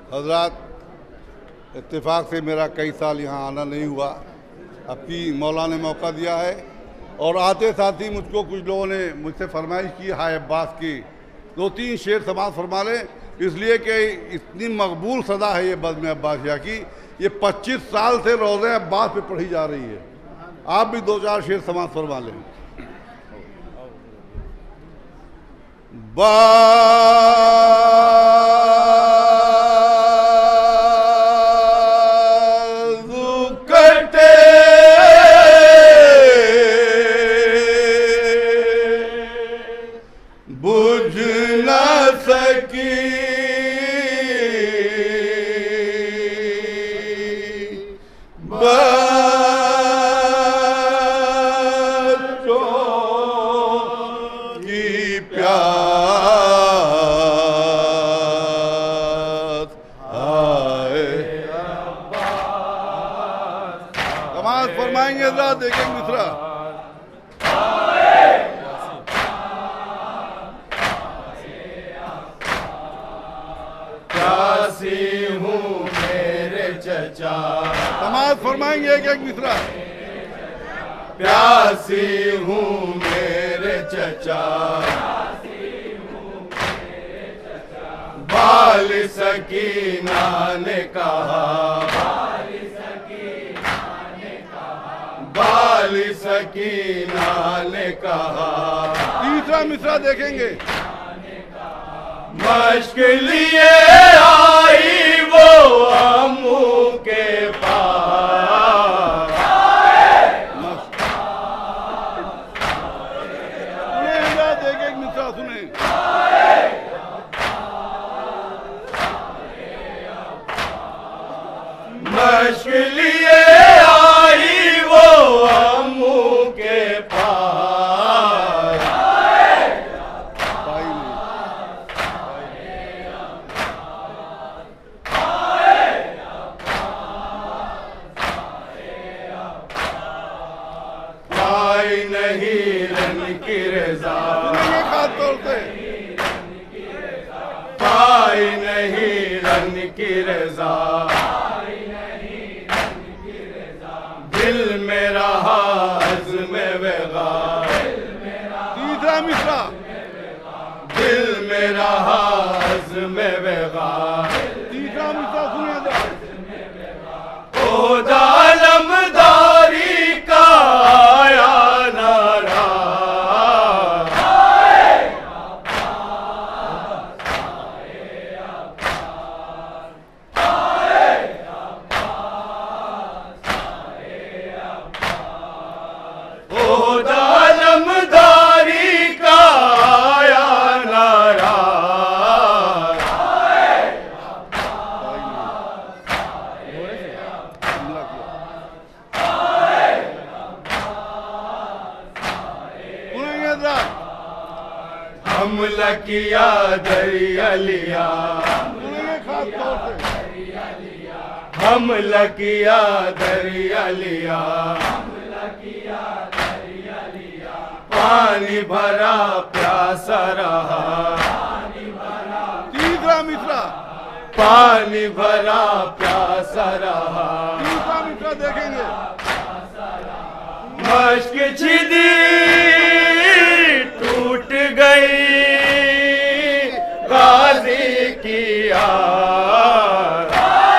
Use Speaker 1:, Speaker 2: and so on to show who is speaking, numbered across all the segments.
Speaker 1: हजरात, इत्तेफाक से मेरा कई साल यहाँ आना नहीं हुआ। अब की मौला ने मौका दिया है और आते साथ ही मुझको कुछ लोगों ने मुझसे फरमाइश की हाय अब्बास की 2-3 शेर समाज फरमा लें, इसलिए कि इतनी मकबूल सदा है ये बज़्म अब्बासिया की। ये 25 साल से रोज़े अब्बास पे पढ़ी जा रही है। आप भी 2-4 शेर समाज फरमा लें। फरमाएंगे जरा, देखेंगे दूसरा।
Speaker 2: प्यासी हूँ मेरे चचा,
Speaker 1: समाज फरमाएंगे एक एक दूसरा।
Speaker 2: प्यासी हूँ मेरे चचा, बाल सकीना ने कहा, बाल सकीना ने कहा।
Speaker 1: तीसरा मिसरा देखेंगे।
Speaker 2: मश्क लिए आई वो अम्मू के पास,
Speaker 1: देखें मिसरा सुने।
Speaker 2: मश्क लिए आई वो अम्मू के पास, पाई नहीं रन की रज़ा,
Speaker 1: खास तौर से
Speaker 2: पाई नहीं रन की रज़ा, दिल में रहा अज़्म वेगा,
Speaker 1: तीसरा मिसरा।
Speaker 2: दिल में रहा अज़्म वेगा,
Speaker 1: तीसरा मिसरा सुनिए जरा।
Speaker 2: ओ जालमदारी का आया नारा, ओ जालमदारी का आया नारा, हमला किया दरिया लिया,
Speaker 1: खास तौर से
Speaker 2: हमला किया दरिया लिया, पानी भरा प्यासा रहा,
Speaker 1: तीसरा मिसरा।
Speaker 2: पानी भरा प्यासा रहा,
Speaker 1: तीसरा मिसरा देखेंगे।
Speaker 2: मश्क छिदी टूट गई गाजी की यार,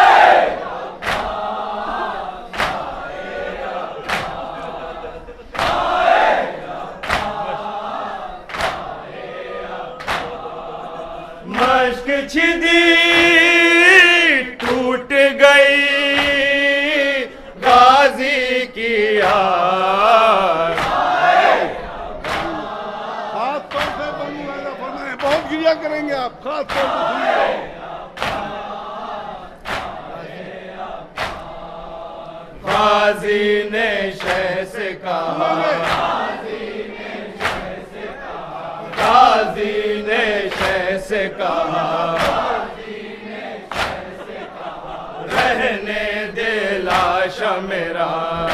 Speaker 2: मश्क छिदी टूट गई गाजी की यार,
Speaker 1: खास तौर से बनी वाला फरमाए, बहुत गिरिया करेंगे आप, खास तौर से सुनिए।
Speaker 2: गाजी ने शह से कहा, गाजी ने शह से कहा, रहने दे लाशा मेरा,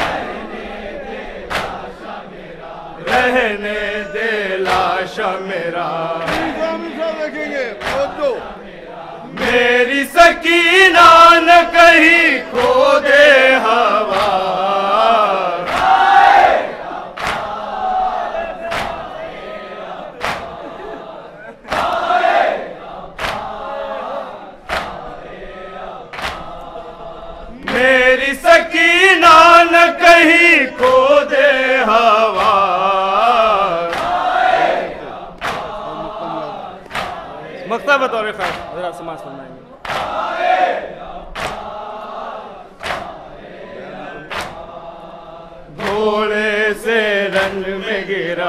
Speaker 2: रहने दे लाशा मेरा,
Speaker 1: तीसरा मिसरा देखेंगे।
Speaker 2: मेरी सकी खो दे हवा।
Speaker 3: मक्ता बतौर खास जरा समाज फरमाएंगे।
Speaker 2: घोड़े से रन में गिरा,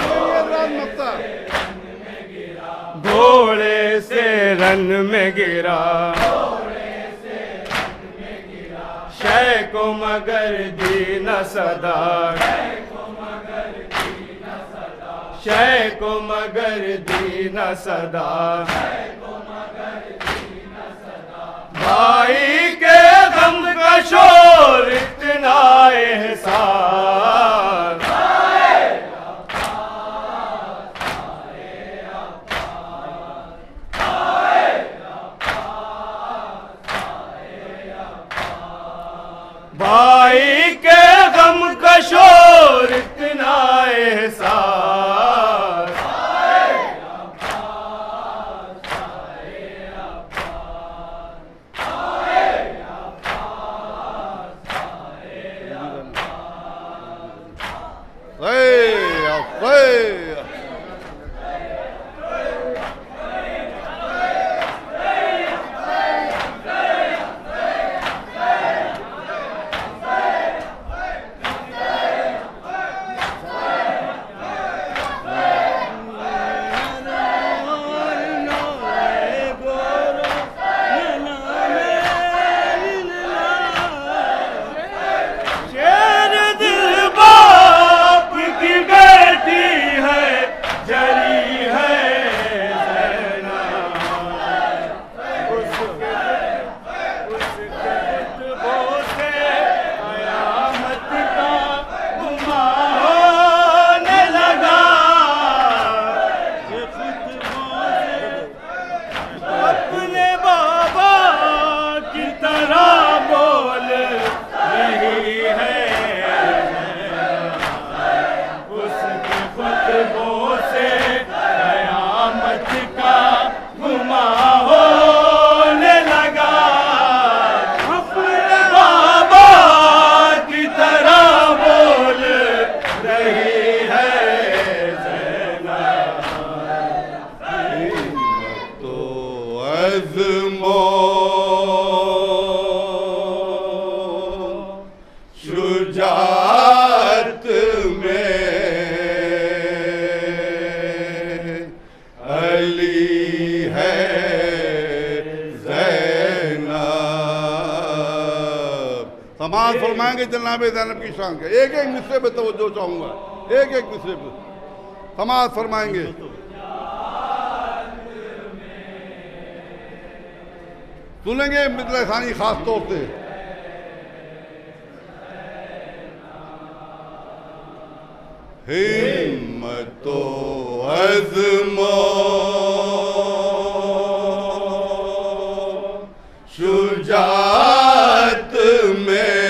Speaker 2: घोड़े से रन में गिरा, शय को मगर दी न सदा, शय को मगर दी न सदा, भाई के गम का शोर इतना एहसास। भाई के गम का शोर इतना एहसास। शुजाअत में अली है ज़ैनब।
Speaker 1: समाज फरमाएंगे जनाब ज़ैनब की शान के। एक एक मिसरे पे तवज्जो चाहूंगा, एक एक मिसरे पे समाज फरमाएंगे। सुनेंगे मिसरे सानी खास तौर से। हिम्मतो अज़्मो शुजाअत में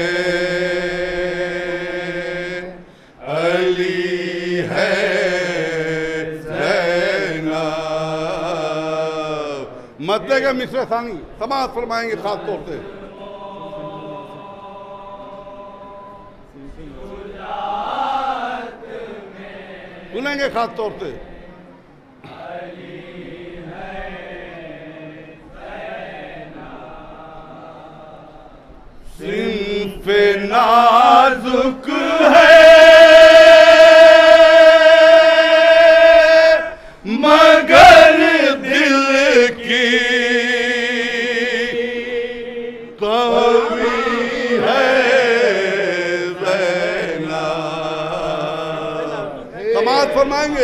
Speaker 1: अली है ज़ैनब। मद्दे के मिसरे सानी समाज फरमाएंगे खास तौर से। सुनेंगे खास तौर से।
Speaker 2: सिंफ़े नाजुक है मगर दिल की कवी है
Speaker 1: समाज फरमाएंगे।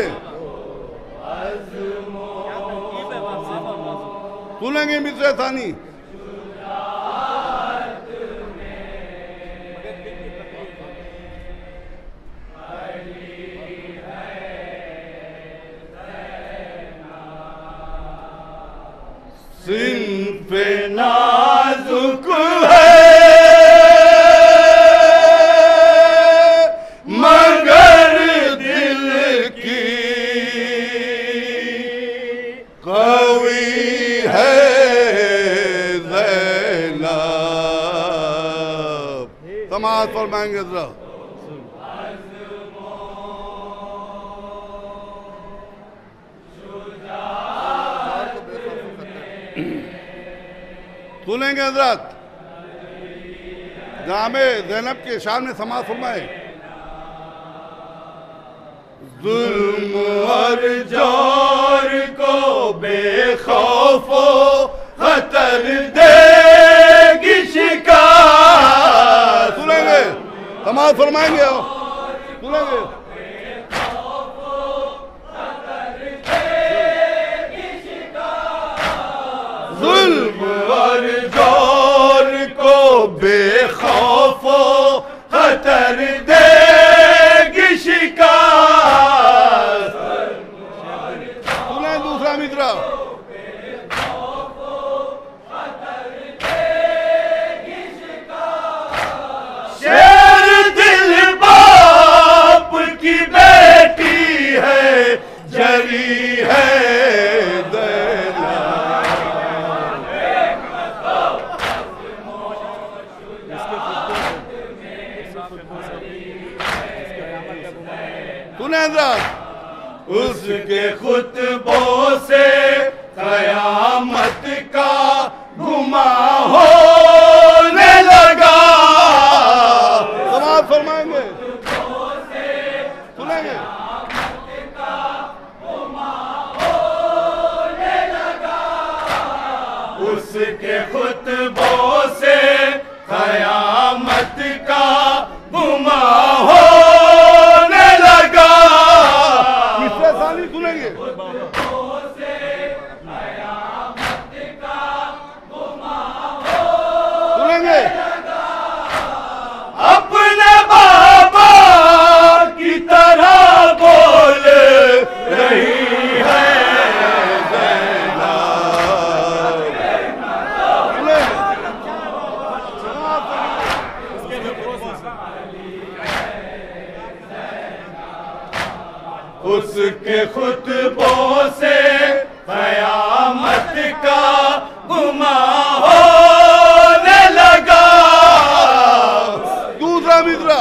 Speaker 1: सुनेंगे मिसरे सानी।
Speaker 2: सिंफ़े नाजुक है मगर दिल की कवी है ज़ैनब।
Speaker 1: समाज फरमाएंगे जरा। सुनेंगे हजरत, जामे ज़ैनब के शान में समाज फरमाए।
Speaker 2: जुल्म और जोर को बेखौफो खतर देगी शिकार।
Speaker 1: सुनेंगे, समाज फरमाएंगे, सुनेंगे।
Speaker 2: जुल्म और जोर को बेखौफो खतर देगी शिकार।
Speaker 1: सुने दूसरा मित्रा,
Speaker 2: शेर दिल बाप की बेटी है, जरी है उसके खुतबों से कयामत का गुमा होने लगा।
Speaker 1: समाज फरमाएंगे, सुनेंगे।
Speaker 2: उसके खुतबों से कयामत का गुमा होने लगा।
Speaker 1: तीसरे साली सुनेंगे। सुनेंगे।
Speaker 2: अपने बाबा की तरह बोल रही है उसके खुतबों से कयामत का गुमा होने लगा।
Speaker 1: दूसरा मित्रा,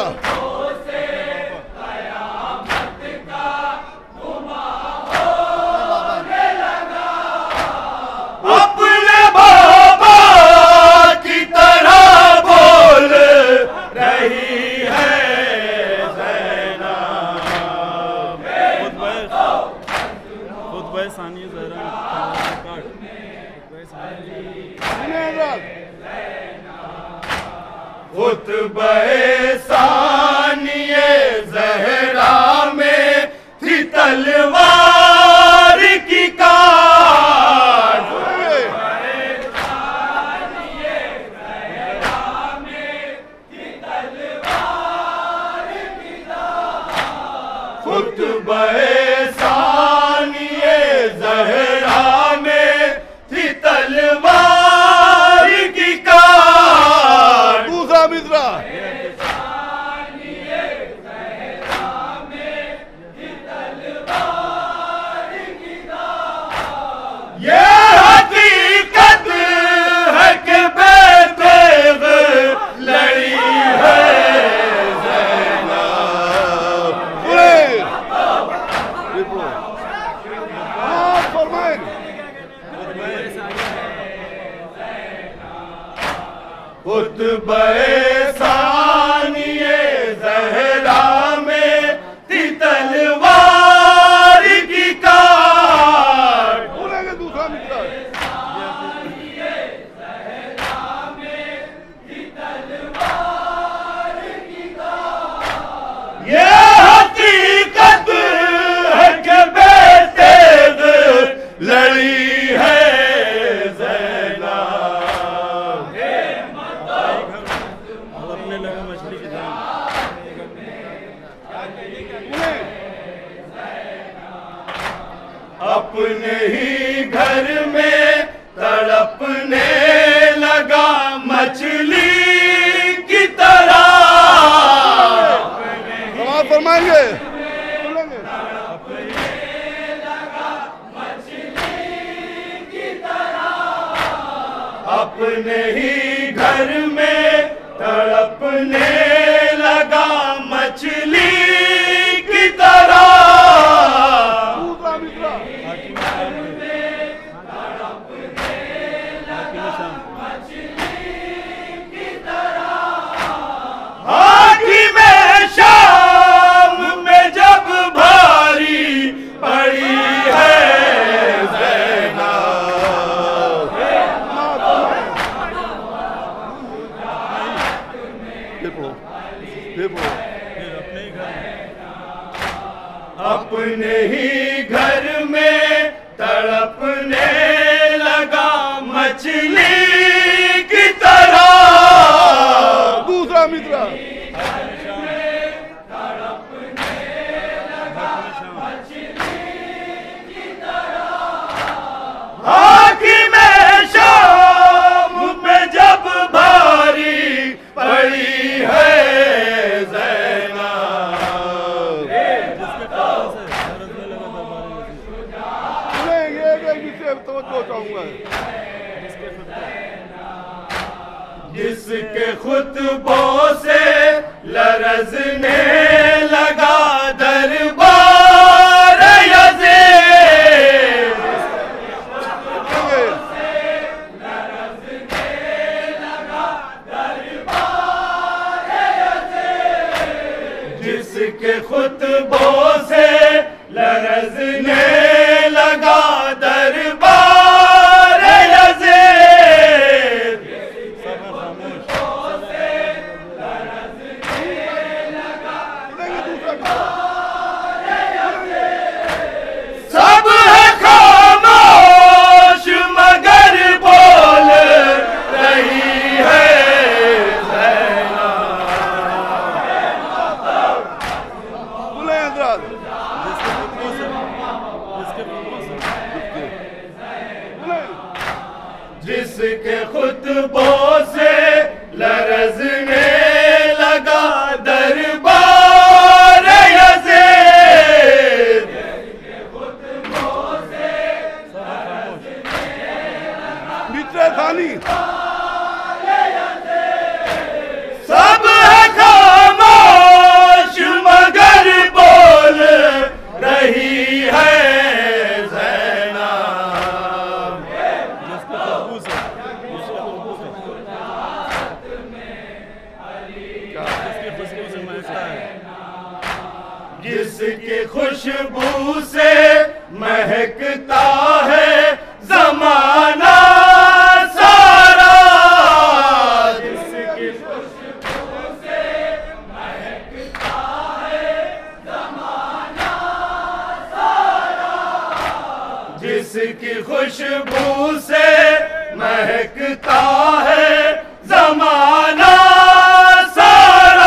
Speaker 2: अपने बाबा की तरह बोल रही है खुतबे सानिए ज़हरा में थी तलवार की काट। खुतबे सानिए ज़हरा में थी तलवार की काट।
Speaker 1: दूसरा मित्रा,
Speaker 2: ये हकीकत है कि बेतेग लड़ी है खुतबे सानिए ज़हरा में थी तलवार की काट।
Speaker 1: बोलेंगे दूसरा मित्रा,
Speaker 2: ये हकीकत है कि बेतेग लड़ी है अपने ही घर में तड़पने लगा मछली की तरह।
Speaker 1: समाज फरमाएंगे,
Speaker 2: अपने ही घर में तड़पने लगा मछली की तरह।
Speaker 1: दूसरा मित्रा,
Speaker 2: अपने ही घर में तड़पने लगा मछली की तरह।
Speaker 1: दूसरा मित्र
Speaker 2: हाकिमे शाम पे जब भारी पड़ी है ज़ैनब, जिसके खुतबों से लरज़ने लगा दरबार यज़ीद, जिसके खुतबों से लरज़ने लगा दरबार यज़ीद, सब है खामोश मगर बोल रही है जिसके खुतबों से लरज़ने लगा दरबार यज़ीद,
Speaker 1: मित्र खानी
Speaker 2: सब है खामोश मगर बोल रही है ज़ैनब, जिसकी खुशबू से महकता है ज़माना सारा, जिसकी खुशबू से महकता है ज़माना सारा, जिसकी खुशबू से महकता है ज़माना सारा,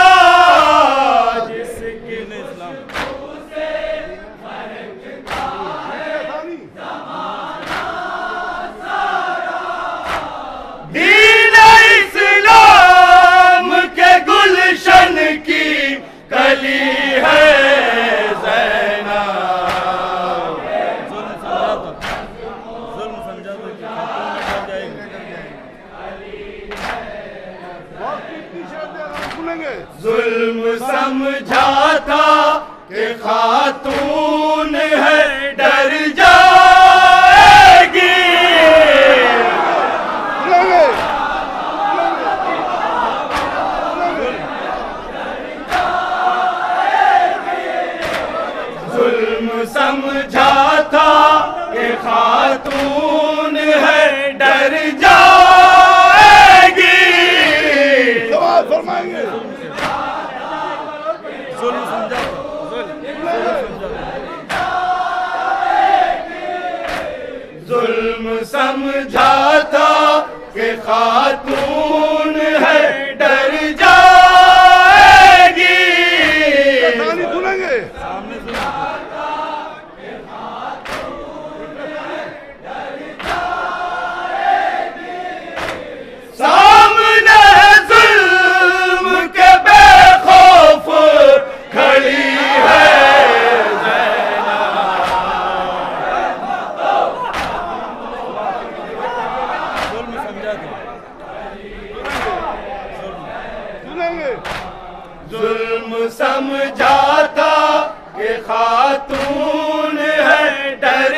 Speaker 2: जिसकी खुशबू से महकता है ज़माना सारा, दीन इस्लाम के गुलशन की कली है ज़ैनब, जुल्म समझा था कि खातून है डर जाएगी, जुल्म समझा था कि खातून है डर जाएगी,
Speaker 1: सवाल फरमाएंगे
Speaker 2: जुल्म समझा था कि खातून है डर जाएगी,
Speaker 1: सुनेंगे
Speaker 2: सामने जुल्म के बेखौफ खड़ी है जुल्म समझा था कि खातून है डर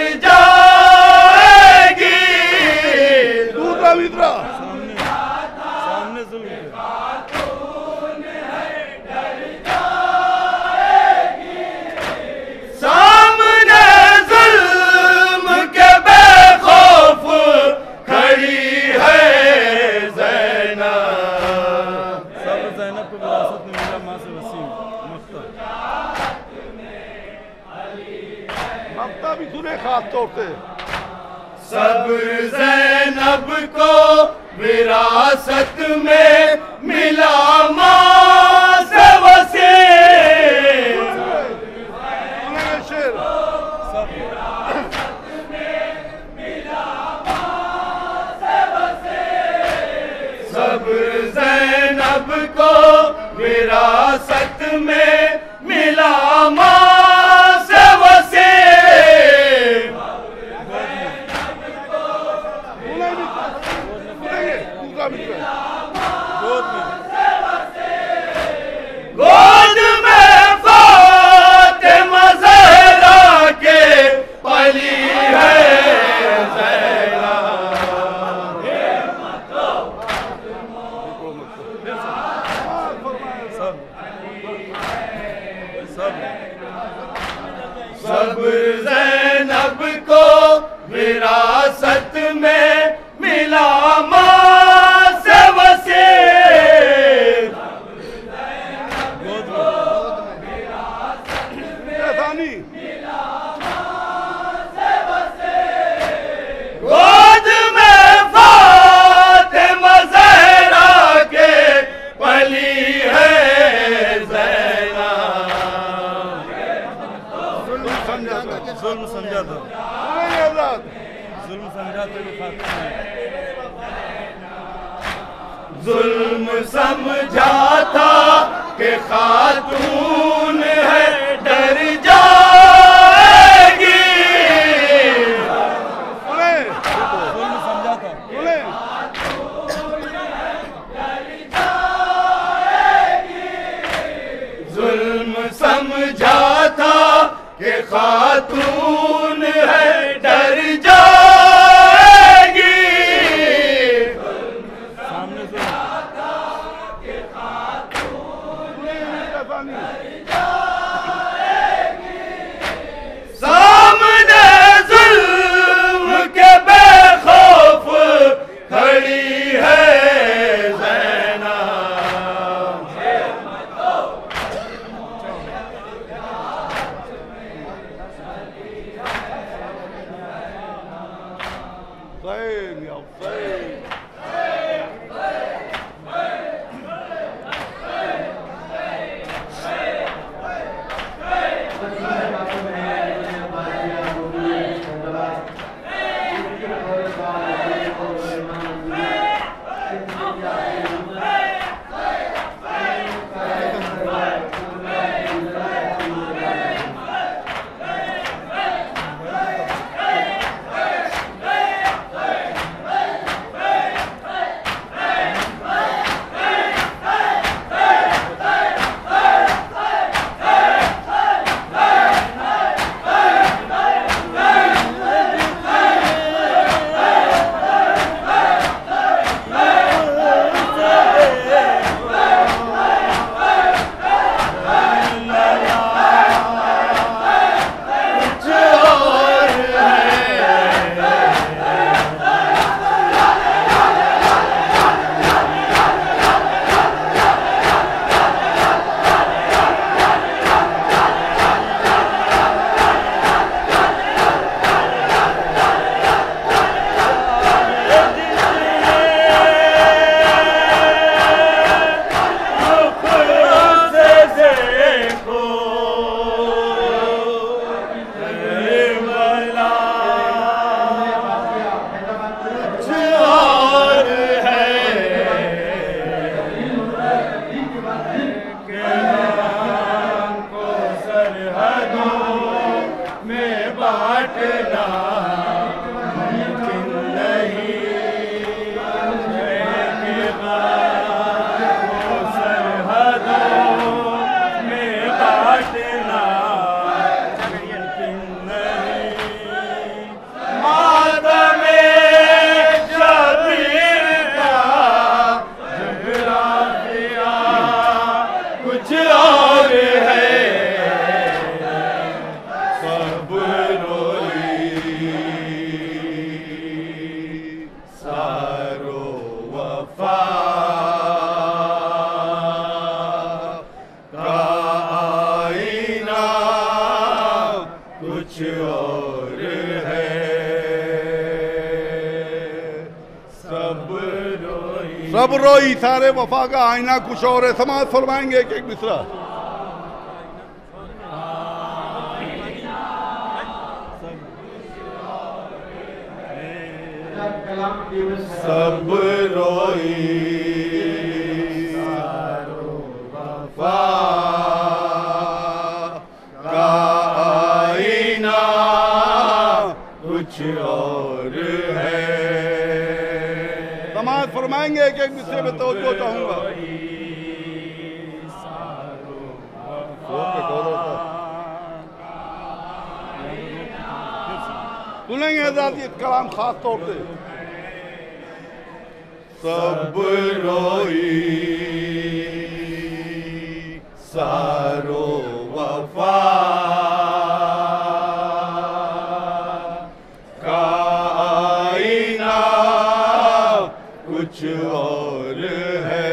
Speaker 2: जाएगी,
Speaker 1: दूसरा मित्र
Speaker 3: सामने जुल्म
Speaker 2: खातून है डर जाएगी, सामने जुल्म के बेखौफ खड़ी है ज़ैनब,
Speaker 3: सब ज़ैनब को विरासत में मिला माँ से वसीम मुफ्ता।
Speaker 1: खास तौर से
Speaker 2: सब्र ज़ैनब को विरासत में मिला माँ से वसी। सब्र ज़ैनब को विरासत में मिला माँ से वसी। गोद में फातिमा ज़हरा के पली है ज़हरा। सब्र ज़ैनब को विरासत में मिला माँ से वसी। गोद में फातिमा ज़हरा के पली है ज़ैना।
Speaker 3: जुल्म समझा था, जुल्म समझा तो
Speaker 2: जुल्म समझा था कि खातून है डर जाएगी।
Speaker 3: जुल्म समझा था,
Speaker 2: जुल्म समझा था कि खातून है डर जाएगी।
Speaker 3: सामने से
Speaker 2: सामने जुल्म के बेखौफ खड़ी है ज़ैना।
Speaker 1: हुसैन या हुसैन। सब रोई सारे वफा का आईना कुछ और है। समाज फरमाएंगे एक एक मिसरा।
Speaker 2: सब रोई वफा का आईना कुछ और है।
Speaker 1: समाज फरमाएंगे एक एक मिसरे में तवज्जो चाहूंगा। सुनेंगे हज़रात ये कलाम खास तौर से।
Speaker 2: सब रोई सारो वफा का आईना कुछ और है।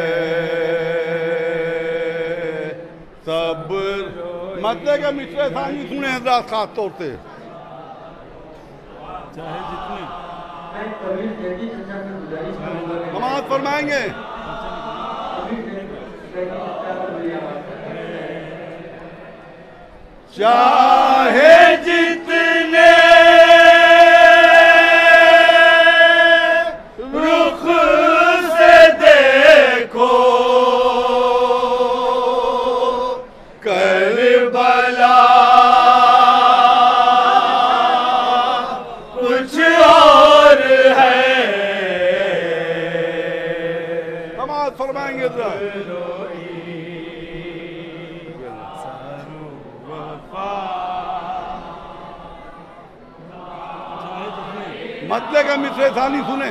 Speaker 1: सब मतलब के मिसरे सानी सुने हज़रात खास तौर से।
Speaker 3: चाहे जितने
Speaker 1: समाज फरमाएंगे
Speaker 2: चाहे जितने रुख से देखो करबला कुछ और है।
Speaker 1: समाज फरमाएंगे जरा। मतलब का मिसरे सानी सुने।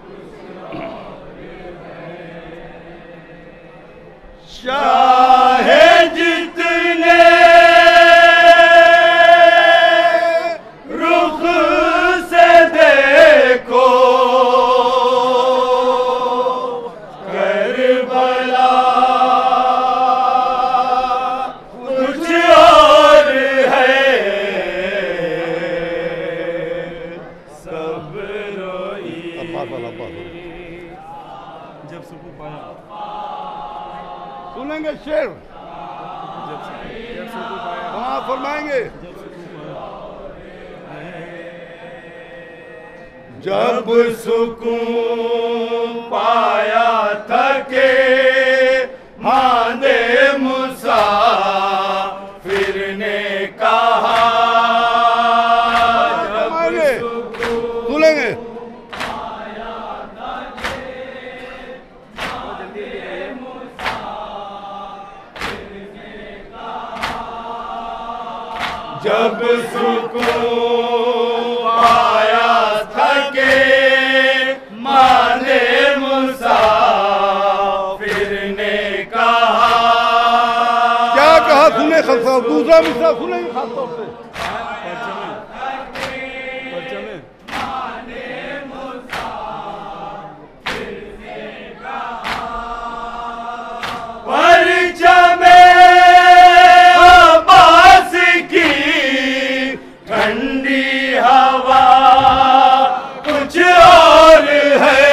Speaker 2: चाहे जितने रुख से देखो करबला कुछ और है। सब रोई
Speaker 3: जब सुकून पाया,
Speaker 1: सुनेंगे शेर।
Speaker 3: जब सुकून पाया,
Speaker 1: समाज फरमाएंगे
Speaker 2: जब सुकून पाया थके हांदे मुसाफिर ने कहा।
Speaker 1: फरमाएंगे सुनेंगे
Speaker 2: जब सुकून पाया थके माने मुसाफिर ने कहा।
Speaker 1: क्या कहा सुने खास। दूसरा मिसरा सुनेंगे खास तौर से।
Speaker 3: परचमे
Speaker 2: परचमे अब्बास की ठंडी हवा कुछ और है।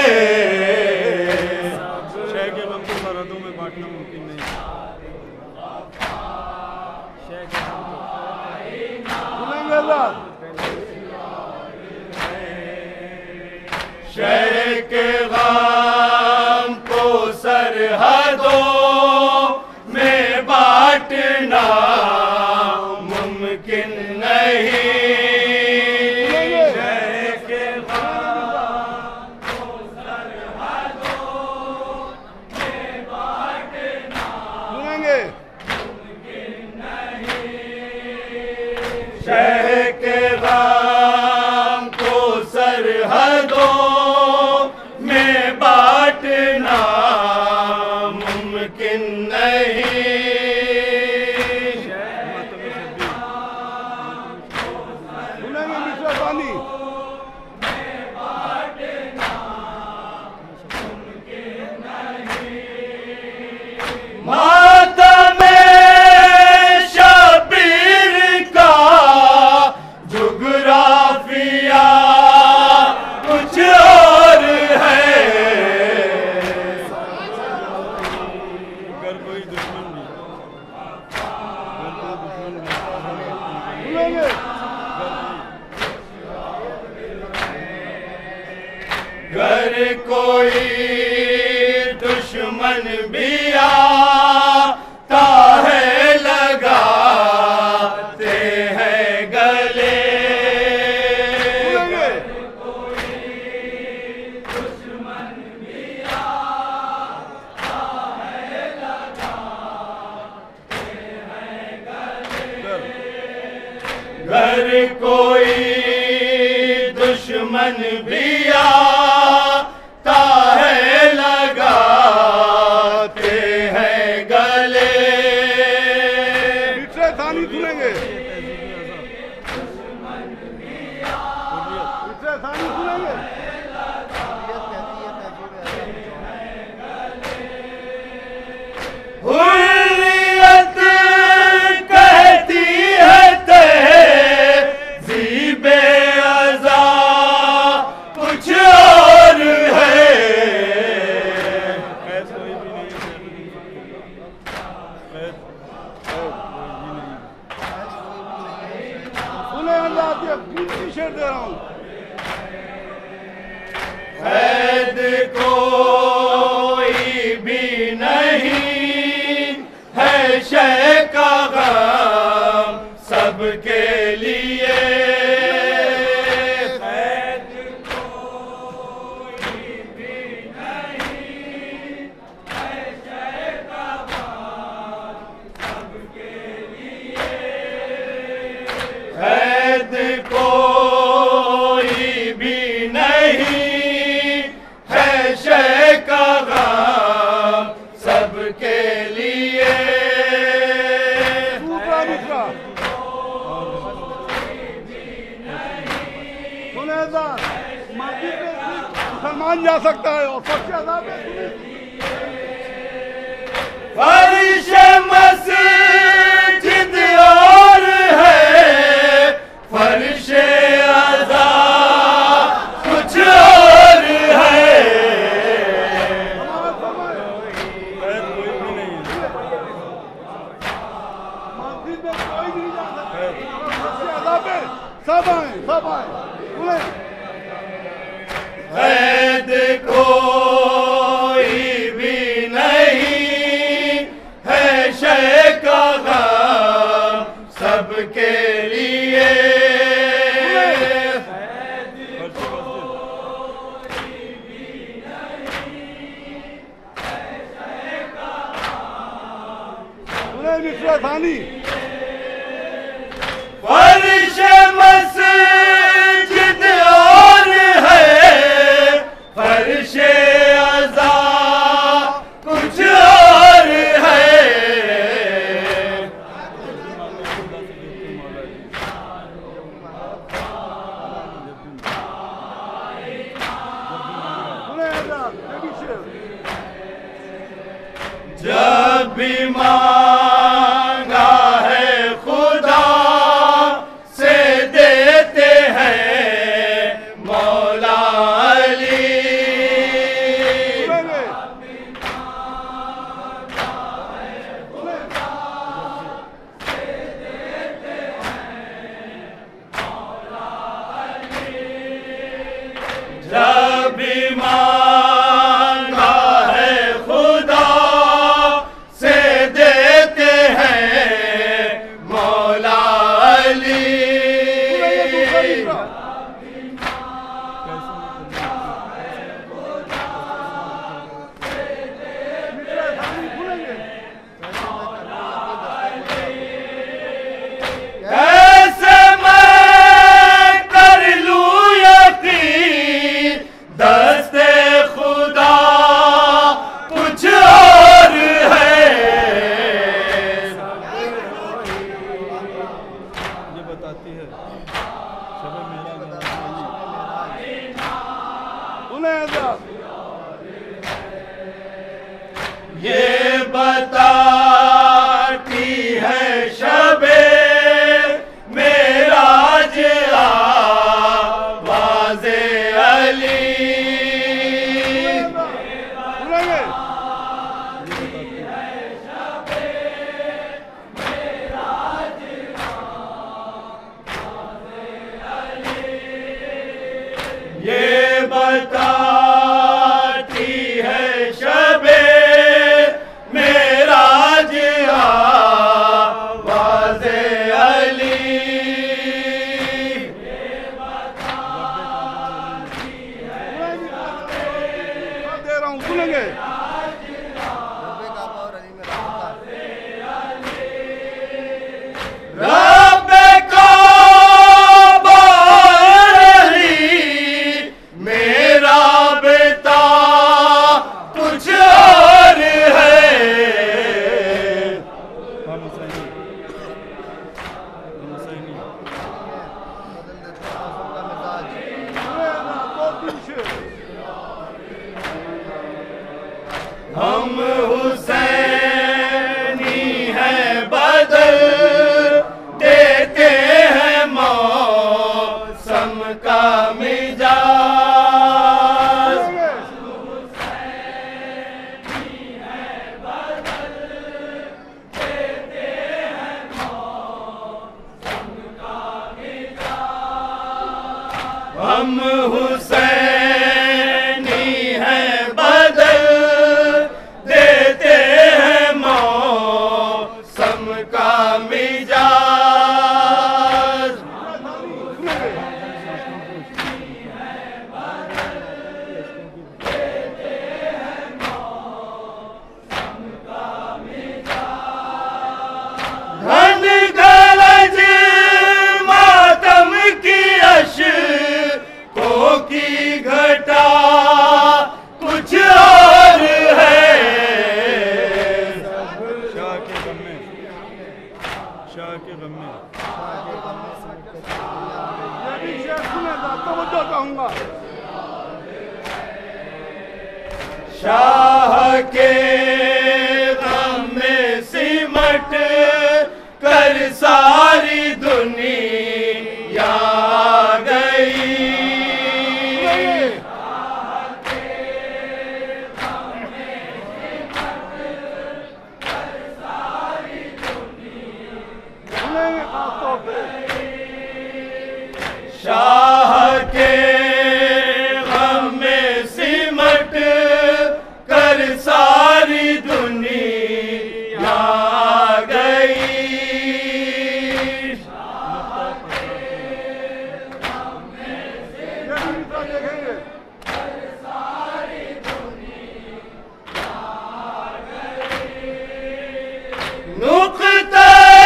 Speaker 3: शह के गम को सरहदों में बांटना मुमकिन नहीं। शह के गम को
Speaker 1: सुनेंगे हज़रात।
Speaker 2: शह के गम को सरहदों में बांटना मुमकिन नहीं। शह के गम को सरहदों में बांटना
Speaker 1: सुनेंगे
Speaker 2: शह के दुश्मन भी आता है लगाते हैं गले। घर कोई दुश्मन भी आता है लगाते हैं गले।
Speaker 1: दूसरे थानी सुनेंगे, दूसरे थानी सुनेंगे।
Speaker 2: हुर्रियत कहती है तहज़ीबे अज़ा कुछ और है।
Speaker 1: सुने अल्लाह के कीमती शेर दे रहा हूँ।
Speaker 2: कैद कोई भी नहीं है शय का गम सबके लिए। कैद कोई भी नहीं है शय का गम सबके लिए। कैद कोई भी नहीं है शय का गम सबके लिए।
Speaker 1: दूसरा दूसरा सुने अल्लाह, मस्जिद में सिर्फ मुसलमान जा सकता है और सबसे अज़ाब है
Speaker 2: फर्श मस्जिद और है फर्श अज़ा कुछ और है।
Speaker 1: मस्जिद में कोई नहीं जा सकता, सबसे अज़ाब है। सब आए, सब आए। सुने
Speaker 2: कैद कोई भी नहीं है शय का गम सबके लिए।
Speaker 1: सुने दूसरा थानी
Speaker 2: फर्श मस्जिद और है फर्श अज़ा कुछ और है।
Speaker 1: सुने अल्लाह ये भी शेर।
Speaker 2: जब भी मांगा है खुदा से देते हैं मौला अली।
Speaker 1: सुनेंगे।
Speaker 2: जब भी मांगा है खुदा से देते हैं मौला अली। कैसे मैं कर लूं यकीन दस्ते खुदा कुछ और है।
Speaker 3: ये बताती है
Speaker 1: सुने अल्लाह
Speaker 2: ये बताती है शबे मेराज आवाज़े अली।
Speaker 1: सुनेंगे।
Speaker 2: ये बताती है शबे हम हुसैनी हैं बदल देते हैं मौसम का मिजाज। हुसैनी हैं बदल देते हैं मौसम का मिजाज। हम हुसैनी हैं बदल देते हैं मौसम का मिजाज। धन गरज मातम की अशकों की घटा कुछ और है।
Speaker 4: शाह के गम में, शाह के गम में,
Speaker 1: ये भी शेर सुनेगा तवज्जो चाहूंगा।
Speaker 2: शाह के गम में सिमट कर सारी दुनिया गई।
Speaker 1: सुनेंगे खास तौर पे।
Speaker 2: शाह के गम में सिमट कर सारी दुनिया गई।
Speaker 1: ये भी मिसाल देखेंगे।
Speaker 2: नुक्ता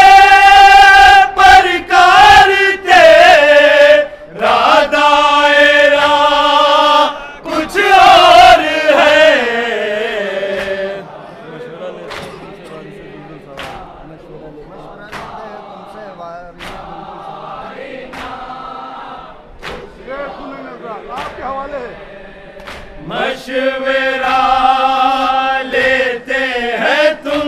Speaker 2: पर करते दायरा कुछ और है।
Speaker 1: शेर सुनेंगे सर, आपके हवाले है।
Speaker 2: मशवरा लेते हैं तुम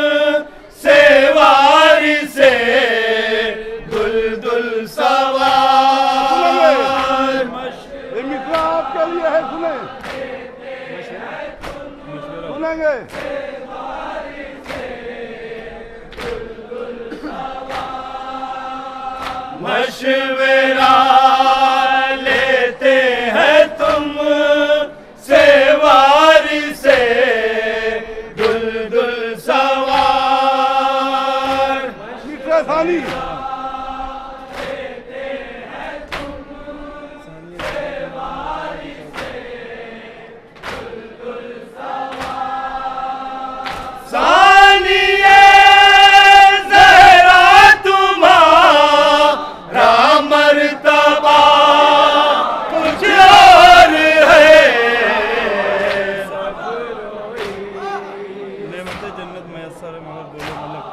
Speaker 2: सेवारी से दुलदुल सवार।
Speaker 1: ये मिसरा आपके लिए है, सुने सुनेंगे।
Speaker 2: मशवरा लेते हैं तुम सेवारी से दुलदुल सवार।
Speaker 1: मिसरा सानी
Speaker 2: सानिए ज़हरा तुम्हारा मर्तबा कुछ और है।
Speaker 4: नेमत जन्नत मैसर है मगर बोले मलक।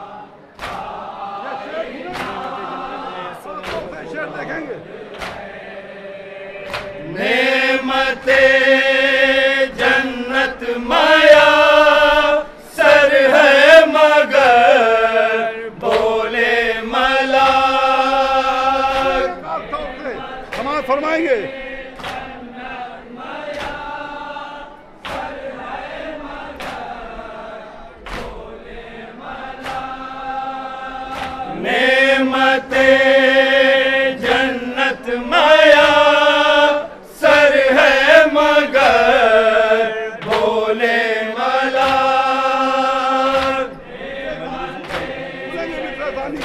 Speaker 1: शेर देखेंगे।
Speaker 2: नेमते जन्नत माया सर है मगर बोले मलाक।
Speaker 1: खास तौर से समाज फरमाएंगे।
Speaker 2: नेमते जन्नत माया सर है मगर बोले मलाक।
Speaker 1: सुनेंगे मिसरा सानी।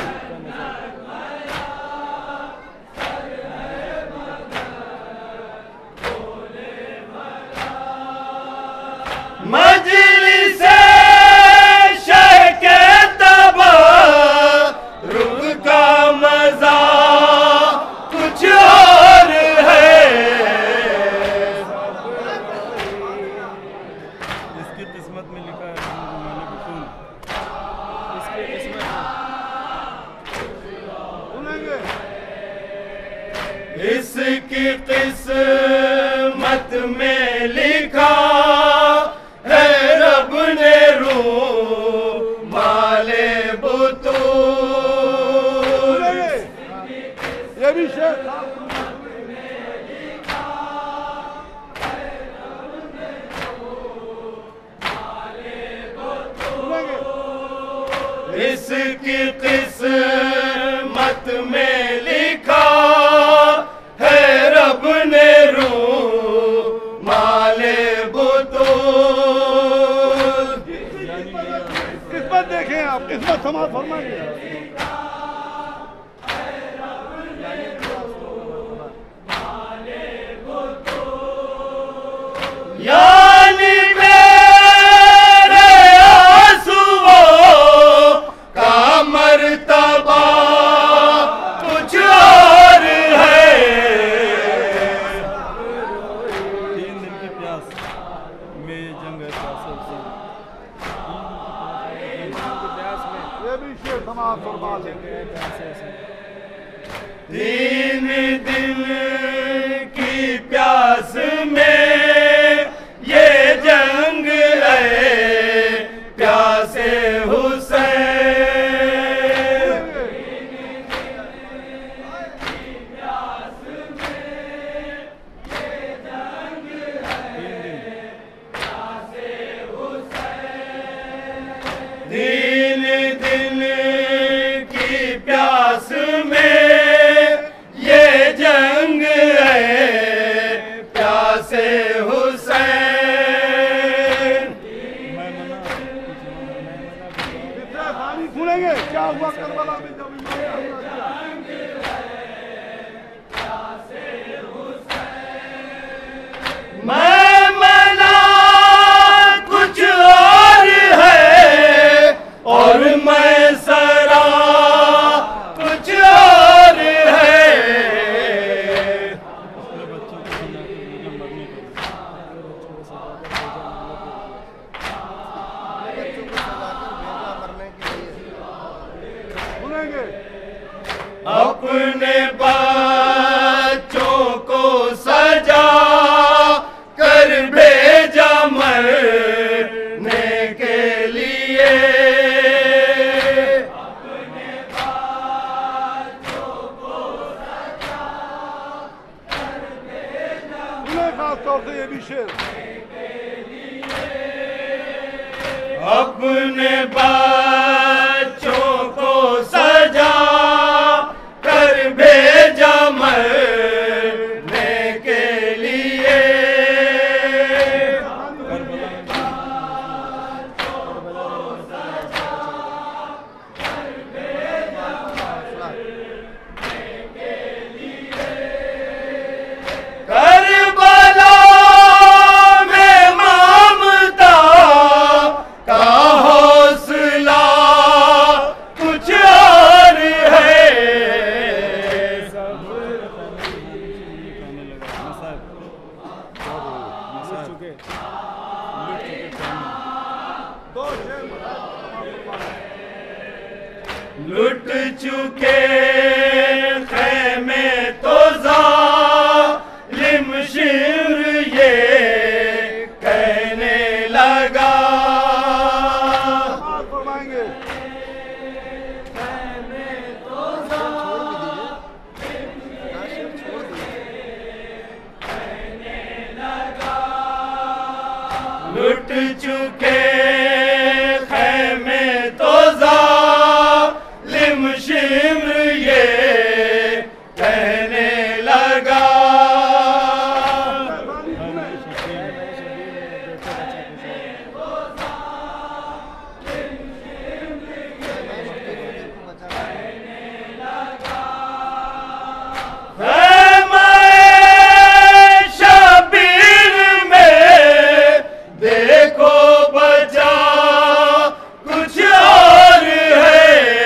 Speaker 2: मजलिस शह के तबा रुख का मजा कुछ और है।
Speaker 4: इसकी किस्मत में लिखा है मैंने बुतून। इसकी किस्मत
Speaker 1: सुनेंगे।
Speaker 2: इसकी किस्मत में लिखा है जिसकी किस्मत में लिखा है रब ने रूमाले बुतूल।
Speaker 1: किस्मत देखें आप, किस्मत समाज फरमाइए।
Speaker 2: यानी मेरे आंसुओं का मर्तबा कुछ और है।
Speaker 4: 3 दिन की प्यास में जंग है प्यासे से।
Speaker 1: ये भी शेर समाज फरमा लेंगे।
Speaker 2: 3 दिन की प्यास में ये जंग है प्यासे हुसैन। तीन दिन की प्यास में ये जंग है प्यासे हुसैन।
Speaker 1: सुनेंगे क्या हुआ करबला में जब
Speaker 2: मैं मना कुछ और है और मैं सरा कुछ और है।
Speaker 4: बच्चों को सुना के मरने को
Speaker 1: सुनेंगे।
Speaker 2: अपने बच्चों को सजा कर भेजा मरने के लिए। अपने बच्चों को सजा कर भेजा
Speaker 1: सुने खास तौर से ये भी शेर।
Speaker 2: अपने बच्चों को सजा कर भेजा मरने के लिए। करबला में ममता का हौसला कुछ और है। लुट चुके ख़ैमे तो ज़ालिम शिर ये कहने लगा।
Speaker 1: फरमाएंगे।
Speaker 2: लुट चुके ख़ैमे तो ज़ालिम शिम्र ये कहने लगा। शबीर में देखो बचा कुछ और है।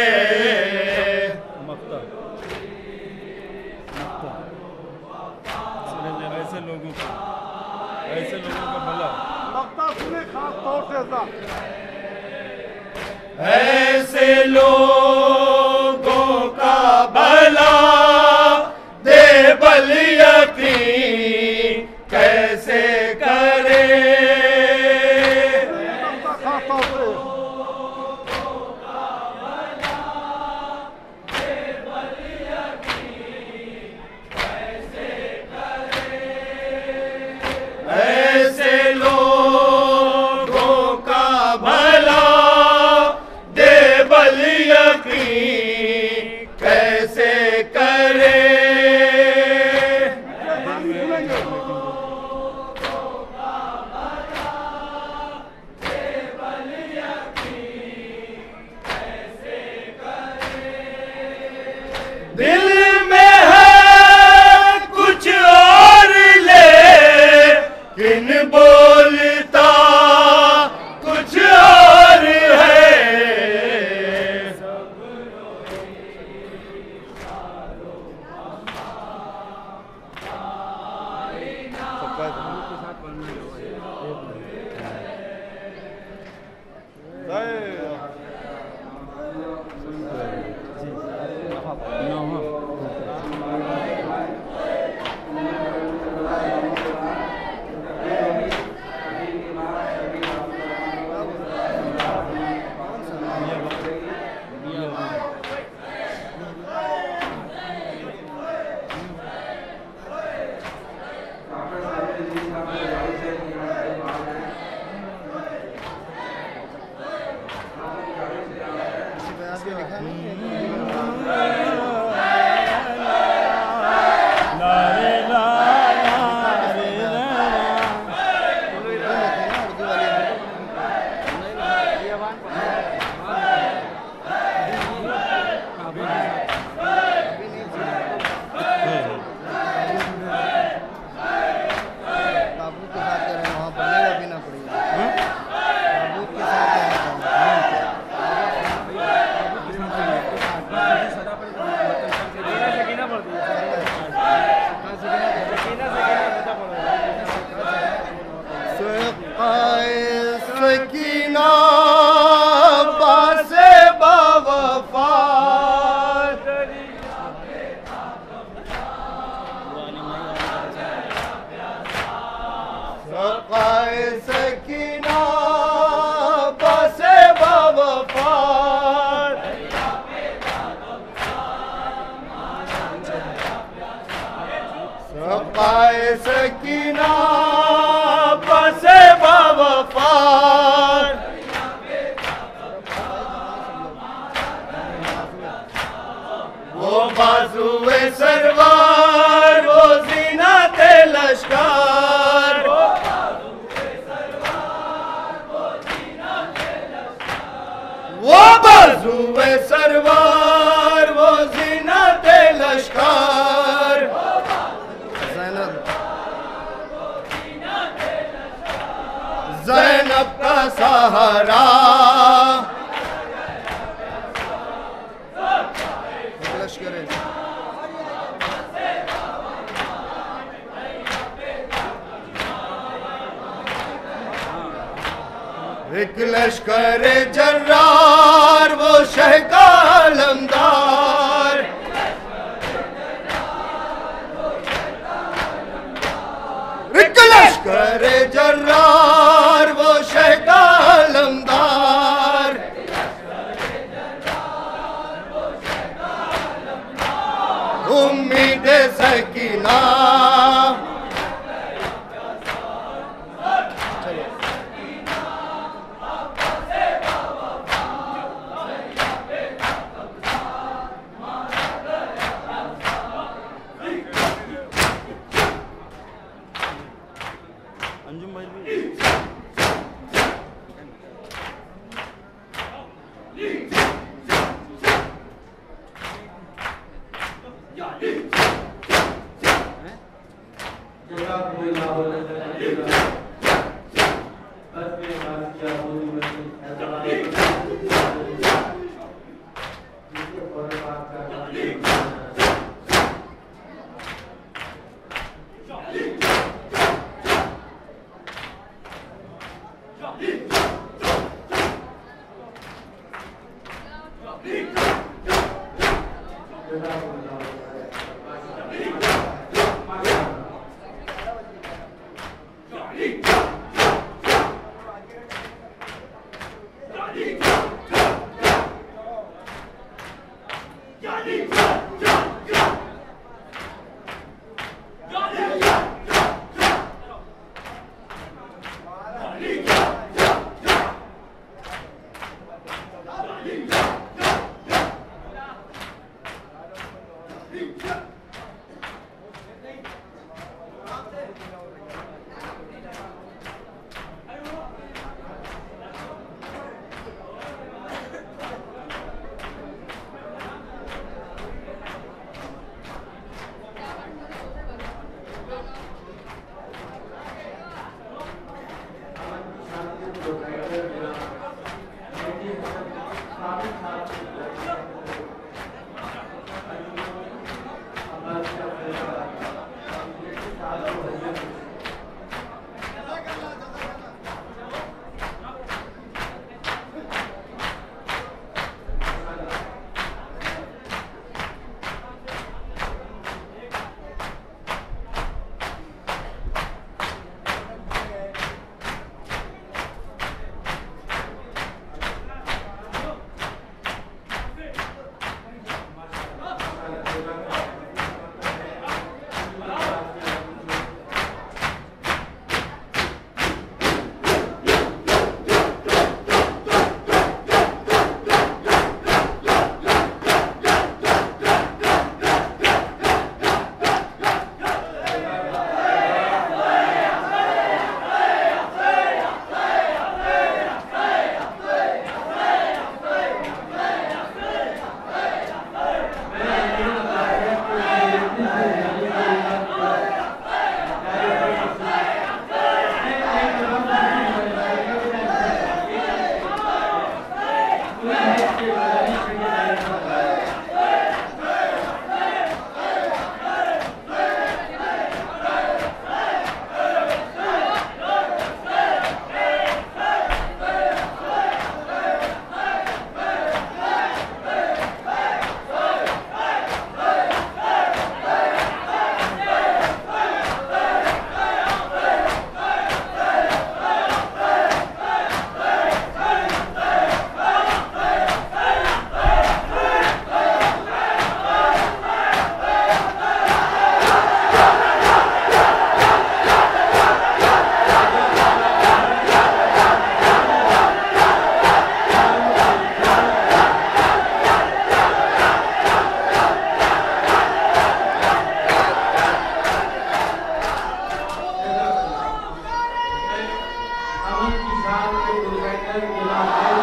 Speaker 4: ऐसे लोगों का भला
Speaker 1: मक्ता सुने खास तौर से
Speaker 2: ऐसे लोगों का भला दे बल यकीन कैसे करे।
Speaker 1: खास तौर से
Speaker 2: ऐसे लोगों का भला दे बल एक लश्कर जर्रार वो शह का अलमदार, एक लश्कर जर्रार वो शह का अलमदार, उम्मीद सकीना इलाही